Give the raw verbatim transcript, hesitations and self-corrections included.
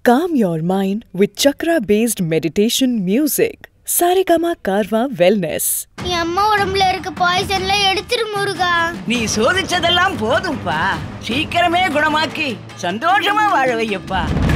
Calm your mind with chakra-based meditation music. Saregama Karva Wellness. என் அம்மா உடம்புல இருக்க பாய்சன்ல எடுத்துரு முருகா. நீ சோதிச்சதெல்லாம் போதும்பா. சீக்கிரமே குணமாக்கி சந்தோஷமா வாழ வையப்பா.